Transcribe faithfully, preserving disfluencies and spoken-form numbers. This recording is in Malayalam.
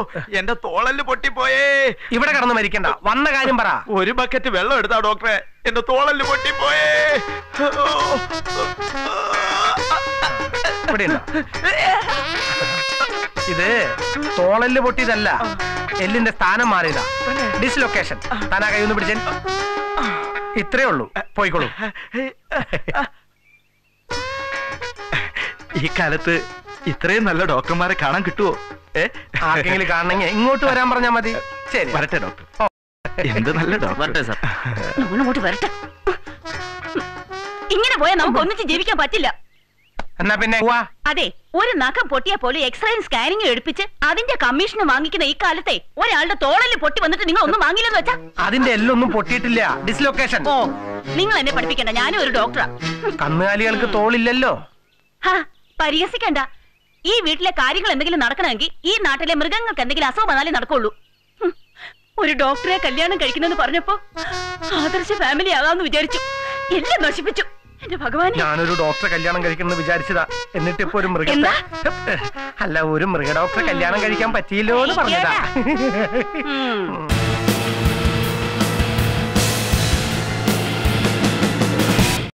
എന്റെ തോളല് പൊട്ടിപ്പോയേ. ഇവിടെ കടന്ന് മരിക്കണ്ട, വന്ന കാര്യം പറ. ഒരു ബക്കറ്റ് വെള്ളം എടുത്താ ഡോക്ടറെ, എന്റെ തോളല് പൊട്ടിപ്പോയേ. ഇവിടെ ഇത് തോളല് പൊട്ടിയതല്ല, എല്ലിന്റെ സ്ഥാനം മാറിയതാ, ഡിസ്ലൊക്കേഷൻ. താനാ കൈ ഒന്ന് പിടിച്ചേ. ഇത്രേ ഉള്ളൂ, പോയിക്കോളൂ. ഈ കാലത്ത് ഇത്രയും നല്ല ഡോക്ടർമാരെ കാണാൻ കിട്ടുവോ? ആർക്കെങ്കിലും കാണണമെങ്കിൽ ഇങ്ങോട്ട് വരാൻ പറഞ്ഞാൽ മതി. ശരി, വരട്ടെ ഡോക്ടർ. എന്ത് നല്ല ഡോക്ടർ. വരട്ടെ സാർ. ഇങ്ങോട്ട് വരട്ടെ. ഇങ്ങനെ പോയാൽ നമുക്ക് ഒന്നിച്ച് ജീവിക്കാൻ പറ്റില്ല. എന്നാ പിന്നെ അതെ, ഒരു നഖം പൊട്ടിയ പോലെ എക്സ്റേയും സ്കാനിങ്ങും എടുപ്പിച്ച് അതിന്റെ കമ്മീഷൻ വാങ്ങിക്കുന്ന ഈ കാലത്തെ ഒരാളുടെ തോളല് പൊട്ടി വന്നിട്ട് നിങ്ങൾ ഒന്നും വാങ്ങില്ലെന്ന് വെച്ചാ? അതിന്റെ എല്ലൊന്നും പൊട്ടിയിട്ടില്ല, ഡിസ്ലൊക്കേഷൻ. ഓ, നിങ്ങൾ എന്നെ പഠിപ്പിക്കണ്ട, ഞാനും ഒരു ഡോക്ടറാ. കന്നുകാലികൾക്ക് തോളില്ലല്ലോ. ഹാ, പരിഹസിക്കണ്ട. ഈ വീട്ടിലെ കാര്യങ്ങൾ എന്തെങ്കിലും നടക്കണമെങ്കിൽ ഈ നാട്ടിലെ മൃഗങ്ങൾക്ക് എന്തെങ്കിലും അസുഖം വന്നാലേ നടക്കുള്ളൂ. ഒരു ഡോക്ടറെ കല്യാണം കഴിക്കുന്നെന്ന് പറഞ്ഞപ്പോ ആദർശ ഫാമിലി ആകാമെന്ന് വിചാരിച്ചു, എല്ലാം നശിപ്പിച്ചു. എന്റെ ഭഗവാൻ, ഞാനൊരു ഡോക്ടറെ കല്യാണം കഴിക്കണമെന്ന് വിചാരിച്ചതാ. എന്നിട്ട് ഇപ്പൊ ഒരു മൃഗ അല്ല ഒരു മൃഗ ഡോക്ടറെ കല്യാണം കഴിക്കാൻ പറ്റിയില്ലോ എന്ന് പറഞ്ഞതാ.